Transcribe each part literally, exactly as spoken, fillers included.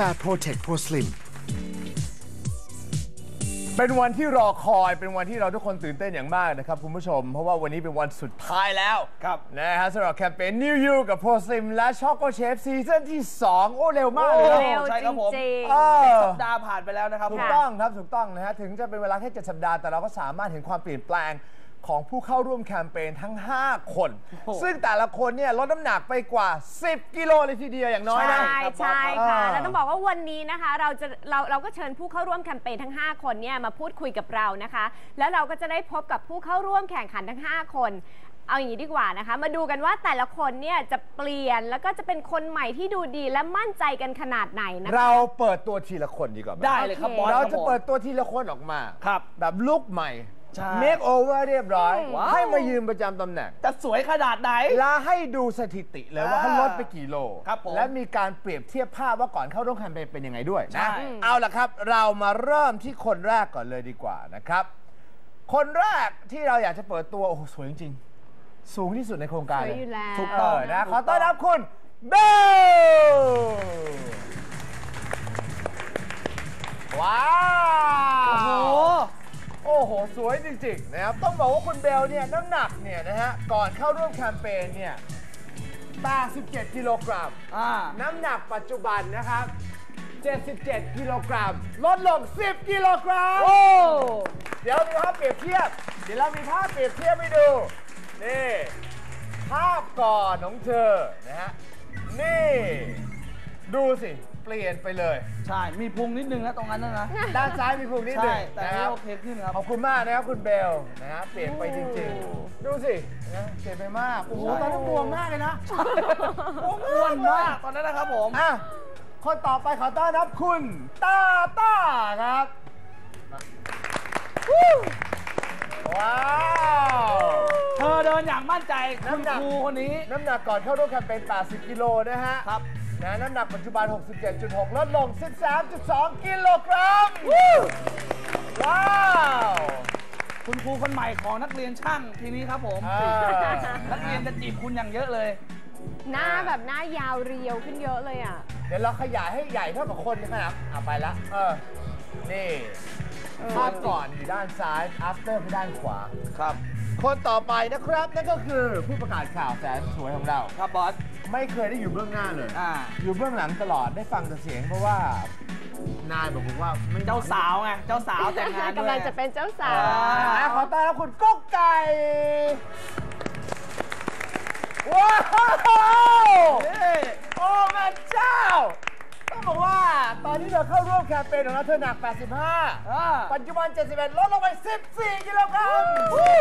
โปรเทคโปรสลิมเป็นวันที่รอคอยเป็นวันที่เราทุกคนตื่นเต้นอย่างมากนะครับคุณผู้ชมเพราะว่าวันนี้เป็นวันสุดท้ายแล้วครับนะฮะสำหรับแคมเปญ New You กับ Pro Slim และ Choco Chef ซีซั่นที่สองโอ้เร็วมากเลยเร็วจริงๆเจ็ดสัปดาห์ผ่านไปแล้วนะครับถูกต้องครับถูกต้องนะฮะถึงจะเป็นเวลาแค่เจ็ดสัปดาห์แต่เราก็สามารถเห็นความเปลี่ยนแปลงของผู้เข้าร่วมแคมเปญทั้งห้าคนซึ่งแต่ละคนเนี่ยลดน้ำหนักไปกว่าสิบกิโลเลยทีเดียวอย่างน้อยนะใช่ใช่ค่ะแล้วต้องบอกว่าวันนี้นะคะเราจะเราเราก็เชิญผู้เข้าร่วมแคมเปญทั้งห้าคนเนี่ยมาพูดคุยกับเรานะคะแล้วเราก็จะได้พบกับผู้เข้าร่วมแข่งขันทั้งห้าคนเอาอย่างนี้ดีกว่านะคะมาดูกันว่าแต่ละคนเนี่ยจะเปลี่ยนแล้วก็จะเป็นคนใหม่ที่ดูดีและมั่นใจกันขนาดไหนนะคะเราเปิดตัวทีละคนดีกว่าได้เลยครับบอสเราจะเปิดตัวทีละคนออกมาครับแบบลุคใหม่เมคโอเวอร์เรียบร้อยให้มายืนประจำตำแหน่งจะสวยขนาดไหนแล้วให้ดูสถิติเลยว่าเขาลดไปกี่โลครับผมและมีการเปรียบเทียบภาพว่าก่อนเข้าร่วมแคมเปญเป็นยังไงด้วยนะเอาล่ะครับเรามาเริ่มที่คนแรกก่อนเลยดีกว่านะครับคนแรกที่เราอยากจะเปิดตัวโอ้โหสวยจริงๆสูงที่สุดในโครงการเลยถูกต้องนะขอต้อนรับคุณเบลว้าวโอ้โหสวยจริงๆนะครับต้องบอกว่าคุณเบลเนี่ยน้ำหนักเนี่ยนะฮะก่อนเข้าร่วมแคมเปญเนี่ยแปดสิบเจ็ดกิโลกรัมน้ำหนักปัจจุบันนะครับเจ็ดสิบเจ็ดกิโลกรัมลดลงสิบกิโลกรัมเดี๋ยวมีภาพเปรียบเทียบเดี๋ยวเรามีภาพเปรียบเทียบให้ดูนี่ภาพก่อนของเธอนะฮะนี่ดูสิเปลี่ยนไปเลยใช่มีพุงนิดนึงนะตรงนั้นนะด้านซ้ายมีพุงนิดนึงแต่โอเคขึ้นครับขอบคุณมากนะครับคุณเบลนะฮะเปลี่ยนไปจริงๆดูสินะเปลี่ยนไปมากโอ้โหตอนนั้นบวมมากเลยนะอ้วนมากตอนนั้นนะครับผมอ่ะคนต่อไปขอต้อนรับคุณตาต้าครับว้าวเธอเดินอย่างมั่นใจคุณครูคนนี้น้ำหนักก่อนเข้าร่วมแคมเปญแปดสิบกิโลนะฮะครับนะน้ำหนักปัจจุบัน หกสิบเจ็ดจุดหก ลดลง สิบสามจุดสอง กิโลกรัมว้าวคุณครูคนใหม่ของนักเรียนช่างทีนี้ครับผมนักเรียนจะจีบคุณอย่างเยอะเลยหน้าแบบหน้ายาวเรียวขึ้นเยอะเลยอ่ะเดี๋ยวเราขยายให้ใหญ่เท่ากับคนนะครับอ่ะไปละเออนี่ภาพก่อนอยู่ด้านซ้าย after ไปด้านขวาครับคนต่อไปนะครับนั่นก็คือผู้ประกาศข่าวแสนสวยของเราครับบอสไม่เคยได้อยู่เบื้องหน้าเลยออยู่เบื้องหลังตลอดได้ฟังแต่เสียงเพราะว่านายบอกผมว่าเจ้าสาวไงเจ้าสาวแต่งงานกำลังจะเป็นเจ้าสาวขอต้อนรับคุณก๊กไก่ว้าวโอ้แม่เจ้าต้องบอกว่าตอนที่เธอเข้าร่วมแคมเปญของเราเธอหนักแปดสิบห้าปัจจุบันเจ็ดสิบเอ็ดลดลงไปสิบสี่กิโลกรัม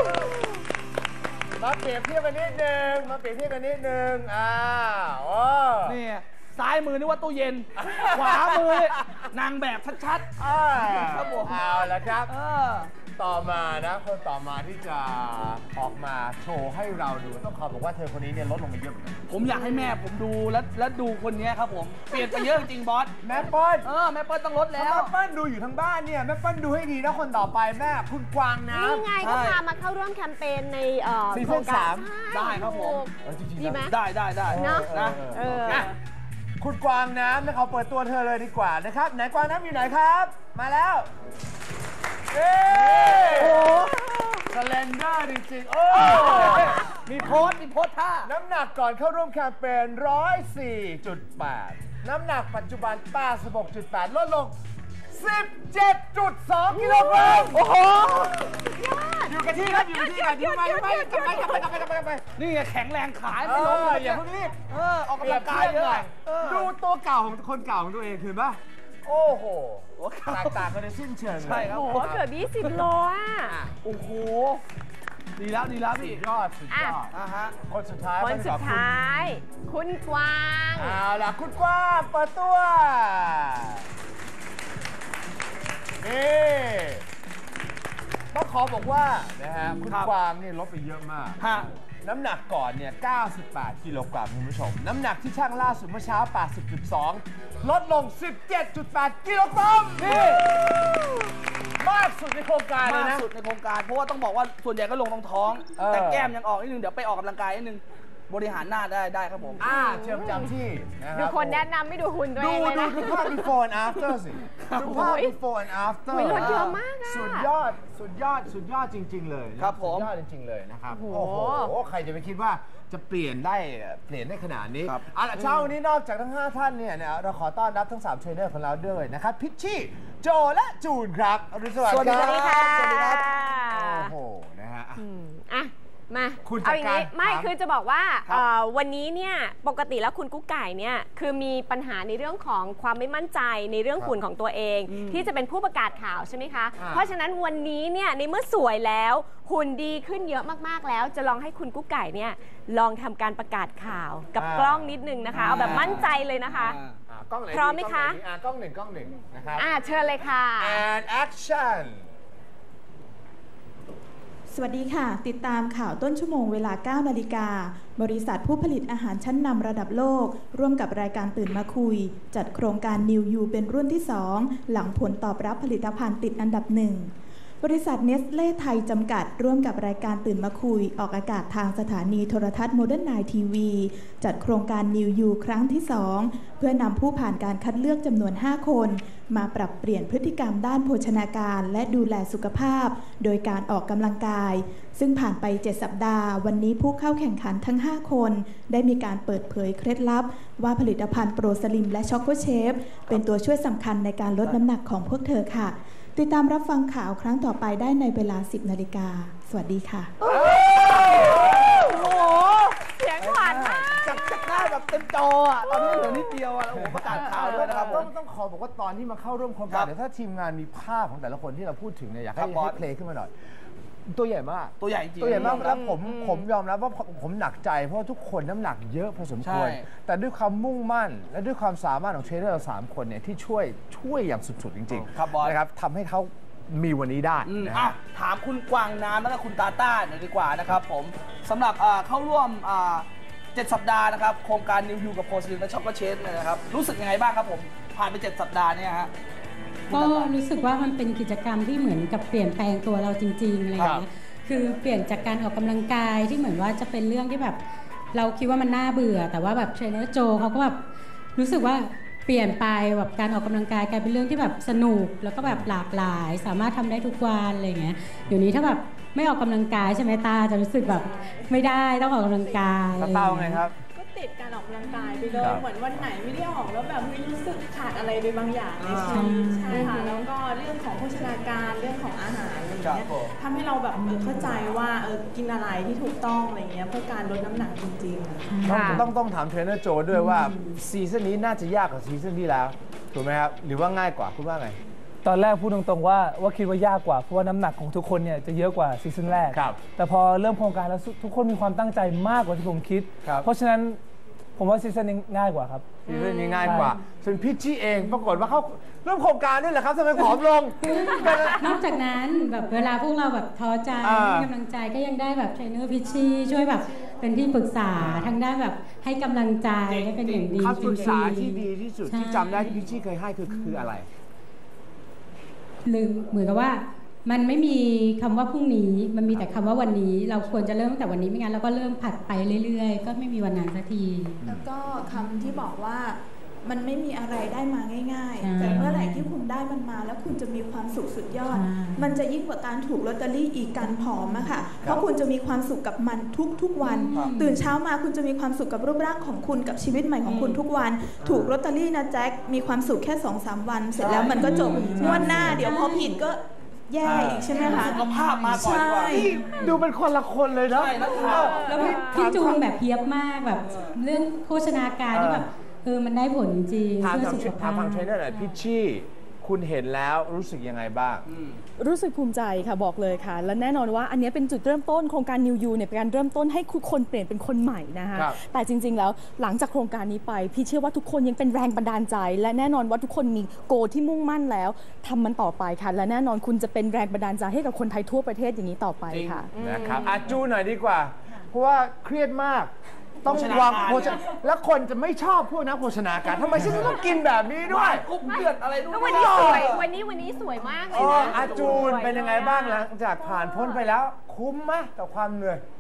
มาเปรียบเทียบกันนิดนึงมาเปรียบเทียบกันนิดนึงอ้าวนี่ซ้ายมือนึกว่าตู้เย็นขวามือนางแบบชัดๆครับผมเอาละครับต่อมานะคนต่อมาที่จะออกมาโชว์ให้เราดูต้องขอบอกว่าเธอคนนี้เนี่ยลดลงไปเยอะเหมือนกันผมอยากให้แม่ผมดูแล้วแล้วดูคนนี้ครับผมเปลี่ยนไปเยอะจริงบอสแม่เปิ้ลเออแม่เปิ้ลต้องลดแล้วแม่เปิ้ลดูอยู่ทางบ้านเนี่ยแม่เปิ้ลดูให้ดีนะคนต่อไปแม่คุณกวางนะนี่ไงก็พามาเข้าร่วมแคมเปญในซีซั่นสามได้ครับผมดีไหมได้ได้ได้นะคุณกวางน้ำนะเขาเปิดตัวเธอเลยดีกว่านะครับไหนกวางน้ำอยู่ไหนครับมาแล้วเอ้โอ้สแลนเดอร์จริงๆโอ้มีโพสมีโพสท่าน้ำหนักก่อนเข้าร่วมแคมเปญ หนึ่งร้อยสี่จุดแปด น้ำหนักปัจจุบัน แปดสิบหกจุดแปด ลดลง สิบเจ็ดจุดสอง กิโลกรัมโอ้โหอยู่กันที่ครับอยู่ที่กันอยู่ไปไปกลับไปกลับไปกลับไปกลับไปกลับไปนี่แข็งแรงขาไม่ล้มเลยอย่าเพิ่งรีบเออออกกำลังกายเยอะดูตัวเก่าของคนเก่าของตัวเองคือป่ะโอ้โหแตกต่างกันในสิ้นเชิงใช่ครับโอ้โหเกือบยี่สิบโลอ่ะโอ้โหดีแล้วดีแล้วพี่ยอดสุดยอดอ่ะฮะคนสุดท้ายคนสุดท้ายคุณกวางเอาล่ะคุณกวางเปิดตัวนี่ต้องขอบอกว่านะฮะคุณกวางนี่ลดไปเยอะมากน้ำหนักก่อนเนี่ยเก้าสิบแปดกิโลกรัมคุณผู้ชมน้ำหนักที่ชั่งล่าสุดเมื่อเช้า แปดสิบจุดสอง ลดลง สิบเจ็ดจุดแปด กิโลกรัมนี่มากสุดในโครงการเลยนะมากสุดในโครงการเพราะว่าต้องบอกว่าส่วนใหญ่ก็ลงตรงท้องแต่แก้มยังออกนิดนึงเดี๋ยวไปออกกำลังกายนิดนึงบริหารหน้าได้ได้ครับผมอ่าเชิญประจำที่นะคดูรับคนแนะนำไม่ดูหุ่นตัวเอดูงเลยดูนะดูภาพ before and after สิดูภาพโอ้ย before and after โอ้ยลดเยอะมากอะสุดยอดสุดยอดสุดยอดจริง ๆ เลยนะครับผมสุดยอดจริง ๆ เลยนะครับโอ้โอ้โหโหใครจะไปคิดว่าจะเปลี่ยนได้เปลี่ยนได้ขนาดนี้ครับเอาล่ะเช้าวันนี้นอกจากทั้งห้าท่านเนี่ยนะเราขอต้อนรับทั้งสามเทรนเนอร์ของเราด้วยนะครับพิชชี่โจและจูนครับอรุณสวัสดิ์สวัสดีคครัรับบ สวัสดีครับโอ้โหนะฮะอ่ะอืมอ่ะมาคุณจัเอาดอย่างการนี้ไม่ถามคือจะบอกว่าครับเอ่อวันนี้เนี่ยปกติแล้วคุณกุ๊กไก่เนี่ยคือมีปัญหาในเรื่องของความไม่มั่นใจในเรื่องหุ่นของตัวเอง ที่จะเป็นผู้ประกาศข่าวใช่ไหมคะอ่าเพราะฉะนั้นวันนี้เนี่ยในเมื่อสวยแล้วหุ่นดีขึ้นเยอะมากๆแล้ว จะลองให้คุณกุ๊กไก่เนี่ยลองทำการประกาศข่าวกับกล้องนิดนึงนะคะเอาแบบมั่นใจเลยนะคะอ่าอ่ะกล้องไหนดีพร้อมไหมคะกล้องนดีอ่ะกล้องหนึ่งกล้องหนึ่งนะครับอ่าเชิญเลยค่ะ and action สวัสดีค่ะ ติดตามข่าวต้นชั่วโมงเวลา เก้า นาฬิกา บริษัทผู้ผลิตอาหารชั้นนำระดับโลก ร่วมกับรายการตื่นมาคุย จัดโครงการ New You เป็นรุ่นที่ สอง หลังผลตอบรับผลิตภัณฑ์ติดอันดับหนึ่ง บริษัทเนสเล่ไทยจำกัด ร่วมกับรายการตื่นมาคุย ออกอากาศทางสถานีโทรทัศน์โมเดิร์นไนน์ทีวีจัดโครงการ New You ครั้งที่ สอง เพื่อนำผู้ผ่านการคัดเลือกจำนวน ห้า คน มาปรับเปลี่ยนพฤติกรรมด้านโภชนาการและดูแลสุขภาพ โดยการออกกำลังกาย ซึ่งผ่านไป เจ็ด สัปดาห์ วันนี้ผู้เข้าแข่งขันทั้ง ห้า คน ได้มีการเปิดเผยเคล็ดลับ ว่าผลิตภัณฑ์โปรสลิมและช็อกโกเชฟเป็นตัวช่วยสำคัญในการลดน้ำหนักของพวกเธอค่ะ ติดตามรับฟังข่าวครั้งต่อไปได้ในเวลา สิบ นาฬิกา สวัสดีค่ะโอ้โหเสียงหวานมากจากจากหน้าแบบเต็มจออ่ะ ตอนนี้เหลือนิดเดียวอ่ะโอ้โหประกาศข่าวด้วยนะครับผต้องมต้องขอบอกว่าตอนที่มาเข้าร่วมโครงคการรับเดี๋ยวถ้าทีมงานมีภาพของแต่ละคนที่เราพูดถึงเนี่ยอยากครัให้บบอสให้เพลงขึ้นมาหน่อย ตัวใหญ่มากตัวใหญ่จริงตัวใหญ่มากแล้วผมอืมผมยอมรับว่าผมผมหนักใจเพราะว่าทุกคนน้ำหนักเยอะพอสมควรใช่แต่ด้วยความมุ่งมั่น และด้วยความสามารถของเทรนเนอร์เราสามคนเนี่ยที่ช่วยช่วยอย่างสุดๆจริงครับบอสนะครับทำให้เขามีวันนี้ได้อืมนะอ่ะฮะถามคุณกวางน้ำแล้วก็คุณตาต้าหน่อยดีกว่านะครับผมสำหรับอ่าเข้าร่วมอ่าเจ็ดสัปดาห์นะครับ โครงการนิวยูกับโพสลินและช็อกโกเชฟเนี่ยนะครับ รู้สึกยังไงบ้างครับผม ผ่านไปเจ็ดสัปดาห์เนี่ยฮะคุณก็ตาต้ารู้สึกว่ามันเป็นกิจกรรมที่เหมือนกับเปลี่ยนแปลงตัวเราจริงๆอะไรอย่างเงี้ยคือเปลี่ยนจากการออกกำลังกายที่เหมือนว่าจะเป็นเรื่องที่แบบเราคิดว่ามันน่าเบื่อ แต่ว่าแบบเทรนเนอร์โจเขาก็แบบรู้สึกว่าเปลี่ยนไปแบบการออกกำลังกายกลายเป็นเรื่องที่แบบสนุกแล้วก็แบบหลากหลาย สามารถทำได้ทุกวันอะไรอย่างเงี้ยเดี๋ยวนี้ถ้าแบบไม่ออกกำลังกายใช่ไหมตาจะรู้สึกแบบไม่ได้ต้องออกกำลังกายตาเต้าไงครับก็ติดการออกกำลังกายไปเลยครับเหมือนวันไหนไม่ได้ออกแล้วแบบไม่รู้สึกขาดอะไรไปบางอย่างในชีวิตใช่ค่ะแล้วก็เรื่องของโภชนาการเรื่องของอาหารอะไรอย่างเงี้ยครับผมทำให้เราแบบเออเข้าใจว่าเออกินอะไรที่ถูกต้องอะไรเงี้ยเพื่อการลดน้ำหนักจริงๆต้องค่ะต้องต้องถามเทรนเนอร์โจด้วยว่าซีซั่นนี้น่าจะยากกว่าซีซั่นที่แล้วถูกไหมครับหรือว่าง่ายกว่าคุณว่าไงตอนแรกพูดตรงๆว่าว่าคิดว่ายากกว่าเพราะว่าน้ำหนักของทุกคนเนี่ยจะเยอะกว่าซีซั่นแรกครับแต่พอเริ่มโครงการแล้วทุกคนมีความตั้งใจมากกว่าที่ผมคิดครับเพราะฉะนั้นผมว่าซีซั่นนี้ง่ายกว่าครับซีซั่นนี้ง่ายกว่าส่วนพี่จี้เองปรากฏว่าเขาเริ่มโครงการด้วยเหรอครับทำไมผอมลงนอกจากนั้นแบบเวลาพวกเราแบบท้อใจอ่าไม่มีกำลังใจก็ยังได้แบบเทรนเนอร์พิชชี่ช่วยแบบเป็นที่ปรึกษาทางด้านแบบให้กำลังใจและเป็นอย่างดีคำปรึกษาที่ดีที่สุดใช่ที่จำได้ที่พี่จี้เคยให้คือคืออะไรหรือเหมือนกับว่ามันไม่มีคำว่าพรุ่งนี้มันมีแต่คำว่าวันนี้ เราควรจะเริ่มตั้งแต่วันนี้ไม่งั้นเราก็เริ่มผัดไปเรื่อยๆ ก็ไม่มีวันนั้นสักทีแล้วก็คำที่บอกว่ามันไม่มีอะไรได้มาง่ายใช่ๆ แต่เมื่อไหร่ที่คุณได้มันมา แล้วคุณจะมีความสุขสุดยอดใช่มันจะยิ่งกว่าการถูกลอตเตอรี่อีกการผอมอะค่ะ เพราะคุณจะมีความสุขกับมันทุกๆวันครับตื่นเช้ามาคุณจะมีความสุขกับรูปร่างของคุณกับชีวิตใหม่ของคุณทุกวัน ถูกลอตเตอรี่นะแจ็ค มีความสุขแค่ สองสาม วัน เสร็จแล้วมันก็จบงวดหน้าเดี๋ยวพอผิดก็แย่อีกใช่ไหมคะสุขภาพมาก่อนดีกว่าใช่นี่ดูเป็นคนละคนเลยเนาะใช่นักข่าวแล้วแบบพี่จูงแบบเพียบมากแบบเรื่องโภชนาการที่แบบเออมันได้ผลจริงถามเพื่อทางสุขถาภาม พทางเทรนเนอร์หน่อยพี่จี้คุณเห็นแล้วรู้สึกยังไงบ้างรู้สึกภูมิใจค่ะบอกเลยค่ะ และแน่นอนว่าอันนี้เป็นจุดเริ่มต้นโครงการ New You เนี่ยเป็นการเริ่มต้นให้ทุกคนเปลี่ยนเป็นคนใหม่นะคะครับแต่จริง ๆ แล้วหลังจากโครงการนี้ไปพี่เชื่อว่าทุกคนยังเป็นแรงบันดาลใจ และแน่นอนว่าทุกคนมีโกที่มุ่งมั่นแล้วทำมันต่อไปค่ะ และแน่นอนคุณจะเป็นแรงบันดาลใจให้กับคนไทยทั่วประเทศอย่างนี้ต่อไปค่ะนะครับอาจูหน่อยดีกว่า เพราะว่าเครียดมาก ต้องโภชนาวางการโภชนาแล้วคนจะไม่ชอบพวกนักโภชนาการทำไมฉันจะต้องกินแบบนี้ด้วยกุ๊บเลือดอะไรด้วยแล้ววันนี้สวย วันนี้วันนี้สวยมากเลอ๋ยอนะอาจูนสวยเป็นยังไงบ้างหลังจากผ่านพ้นไปแล้ว คุ้มไหมกับความเหนื่อย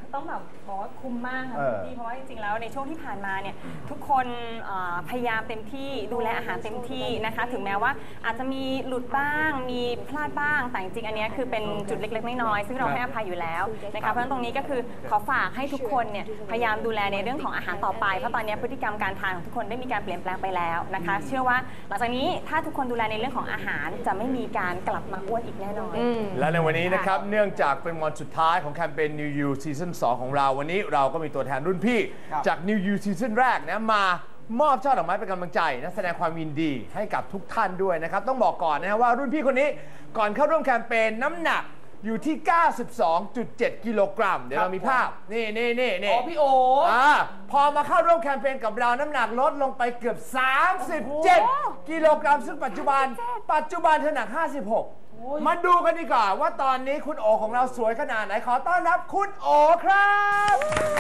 ต้องแบบบอกว่าคุ้มมากค่ะเออพี่เพราะว่าจริงๆแล้วในช่วงที่ผ่านมาเนี่ยทุกคนเอ่อพยายามเต็มที่ดูแลอาหารเต็มที่นะคะถึงแม้ว่าอาจจะมีหลุดบ้างมีพลาดบ้างแต่จริงๆอันเนี้ยคือเป็นจุดเล็กๆน้อยๆซึ่งเราให้อภัยอยู่แล้วนะคะเพราะฉะนั้นตรงนี้ก็คือขอฝากให้ทุกคนเนี่ยพยายามดูแลในเรื่องของอาหารต่อไปเพราะตอนนี้พฤติกรรมการทานของทุกคนได้มีการเปลี่ยนแปลงไปแล้วนะคะเชื่อว่าหลังจากนี้ถ้าทุกคนดูแลในเรื่องของอาหารจะไม่มีการกลับมาอ้วนอีกแน่นอนและในวันนี้นะครับ เนื่องจากเป็นวันสุดท้ายของแคมเปญ New You Season สองของเราวันนี้เราก็มีตัวแทนรุ่นพี่ครับจาก New You Season แรกนะมามอบช่อดอกไม้เป็นกำลังใจนะแสดงความยินดีให้กับทุกท่านด้วยนะครับต้องบอกก่อนนะว่ารุ่นพี่คนนี้ก่อนเข้าร่วมแคมเปญน้ำหนักอยู่ที่ เก้าสิบสองจุดเจ็ด กิโลกรัมเดี๋ยวเรามีภาพนี่นี่นี่อ๋นี่อพี่โออ่าพอมาเข้าร่วมแคมเปญกับเราน้ำหนักลดลงไปเกือบ สามสิบเจ็ด กิโลกรัมซึ่งปัจจุบันปัจจุบันเธอหนัก ห้าสิบหก มาดูกันดีกว่าว่าตอนนี้คุณโอของเราสวยขนาดไหนขอต้อนรับคุณโอครับ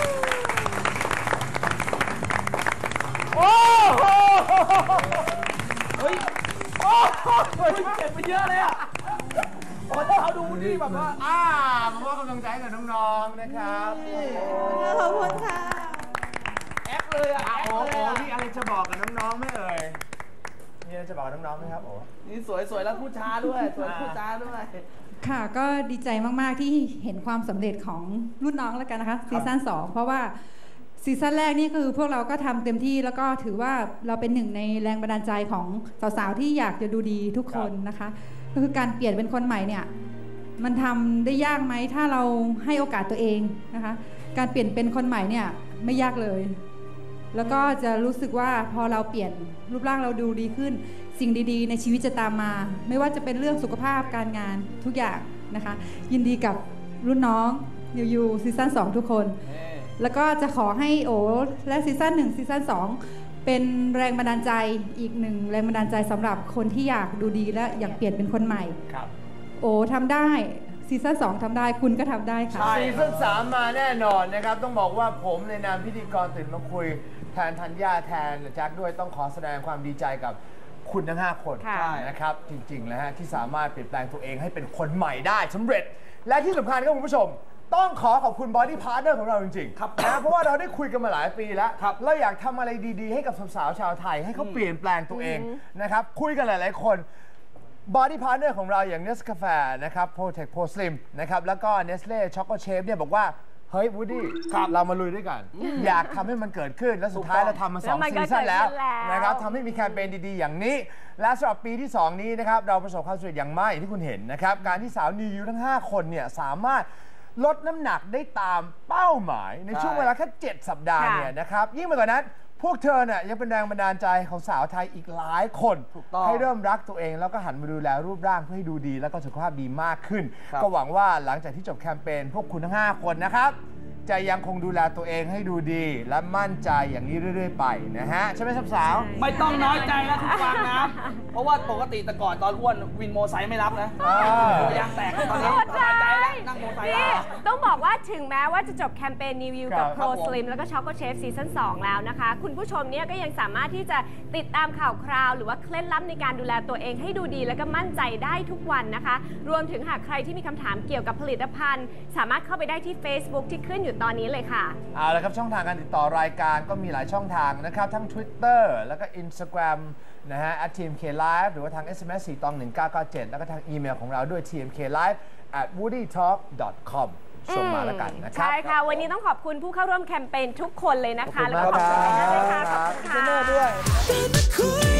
โอ้โหเฮ้ยโอ้โหเฮ้ยเจ็บไปเยอะเลยอ่ะโอ้เขาดูนี่แบบว่าอ่ามามอบกำลังใจกับน้องๆนะครับขอบคุณค่ะแอคเลยอ่ะอ่ะแอคโอ้เลโหยอ่ะนี่อะไรจะบอกกับน้องๆไหมเอ่ยมีอะไรจะบอกกับน้องๆไหมครับโอ้นี่สวยสวยแล้วพูดช้าด้วยสวยพูดช้าด้วยค่ะก็ดีใจมาก ๆ ที่เห็นความสำเร็จของรุ่นน้องแล้วกันนะคะซีซั่นสองเพราะว่าซีซั่นแรกนี่คือพวกเราก็ทำเต็มที่แล้วก็ถือว่าเราเป็นหนึ่งในแรงบันดาลใจของสาว ๆ ที่อยากจะดูดีทุกคนนะคะก็คือการเปลี่ยนเป็นคนใหม่เนี่ยมันทำได้ยากไหมถ้าเราให้โอกาสตัวเองนะคะการเปลี่ยนเป็นคนใหม่เนี่ยไม่ยากเลย แล้วก็จะรู้สึกว่าพอเราเปลี่ยนรูปร่างเราดูดีขึ้นสิ่งดีๆในชีวิตจะตามมา ไม่ว่าจะเป็นเรื่องสุขภาพการงานทุกอย่างนะคะยินดีกับรุ่นน้องนิวยูซีซั่นสองทุกคนแล้วก็จะขอให้โอและซีซั่นหนึ่งซีซั่นสองเป็นแรงบันดาลใจอีกหนึ่งแรงบันดาลใจสำหรับคนที่อยากดูดีและอยากเปลี่ยนเป็นคนใหม่ครับโอทำได้ซีซั่นสองทำได้คุณก็ทำได้ค่ะซีซั่นสามมาแน่นอนนะครับต้องบอกว่าผมในนามพิธีกรตื่นมาคุยแทนธัญญาแทนแจ็คด้วยต้องขอแสดงความดีใจกับคุณทั้งห้าคนค่ะนะครับจริงๆแล้วฮะที่สามารถเปลี่ยนแปลงตัวเองให้เป็นคนใหม่ได้สำเร็จ และที่สำคัญครับคุณผู้ชม ต้องขอขอบคุณ Body Partner ของเราจริงๆครับนะเพราะว่าเราได้คุยกันมาหลายปีแล้วครับเราอยากทำอะไรดีๆให้กับสาวๆชาวไทยให้เขาเปลี่ยนแปลงตัวเองนะครับคุยกันหลายๆคน Body Partner ของเราอย่าง Nescafe นะครับ Protect Pro Slim นะครับแล้วก็ Nestle Choco Chef เนี่ยบอกว่าเฮ้ยวูดดี้เรามาลุยด้วยกัน อยากทำให้มันเกิดขึ้น แล้วสุดท้ายเราทำมาสองแล้วมันก็ซีซั่นแล้วเกิดขึ้นแล้วนะครับทำให้มีแคมเปญดีๆอย่างนี้ และสำหรับปีที่ สอง นี้นะครับเราประสบความสำเร็จอย่างมากอย่างที่คุณเห็นนะครับการที่สาวนิวยูทั้งห้าคนเนี่ยสามารถลดน้ำหนักได้ตามเป้าหมายในช่วงเวลาแค่เจ็ดสัปดาห์เนี่ยนะครับยิ่งไปกว่านั้นพวกเธอเนี่ยยังเป็นแรงบันดาลใจของสาวไทยอีกหลายคนถูกต้องให้เริ่มรักตัวเองแล้วก็หันมาดูแลรูปร่างเพื่อให้ดูดีแล้วก็สุขภาพดีมากขึ้นครับก็หวังว่าหลังจากที่จบแคมเปญพวกคุณทั้งห้าคนนะครับจะยังคงดูแลตัวเองให้ดูดี และมั่นใจอย่างนี้เรื่อยๆไปนะฮะใช่ไหมสาวๆไม่ต้องน้อยใจแล้วคุณฟังนะ เพราะว่าปกติแต่ก่อนตอนอ้วนวินโมไซค์ไม่รับนะอ่าโอ้ยางแตกตอนนี้สบายใจแล้วนั่งโมไซค์นี่แล้วต้องบอกว่าถึงแม้ว่าจะจบแคมเปญนิวยูกับครับ Pro Slim แล้วก็ Choco Chef ซีซั่นสองแล้วนะคะ คุณผู้ชมเนี่ยก็ยังสามารถที่จะติดตามข่าวคราว หรือว่าเคล็ดลับในการดูแลตัวเองให้ดูดีแล้วก็มั่นใจได้ทุกวันนะคะ รวมถึงหากใครที่มีคำถามเกี่ยวกับผลิตภัณฑ์ สามารถเข้าไปได้ที่ Facebook ที่ขึ้นอยู่ตอนนี้เลยค่ะเอาละครับช่องทางการติดต่อรายการก็มีหลายช่องทางนะครับ ทั้ง Twitter แล้วก็ Instagram นะฮะ at ที เอ็ม เค ไลฟ์ หรือว่าทาง เอส เอ็ม เอส สี่ ตอง หนึ่ง เก้า เก้า เจ็ด แล้วก็ทางอีเมลของเราด้วย ที เอ็ม เค ไลฟ์ แอท วูดดี้ทอล์ก ดอท คอม ส่งมาแล้วกันนะครับใช่ค่ะ วันนี้ต้องขอบคุณผู้เข้าร่วมแคมเปญทุกคนเลยนะคะขอบคุณมากแล้วก็ขอบคุณครับด้วยค่ะ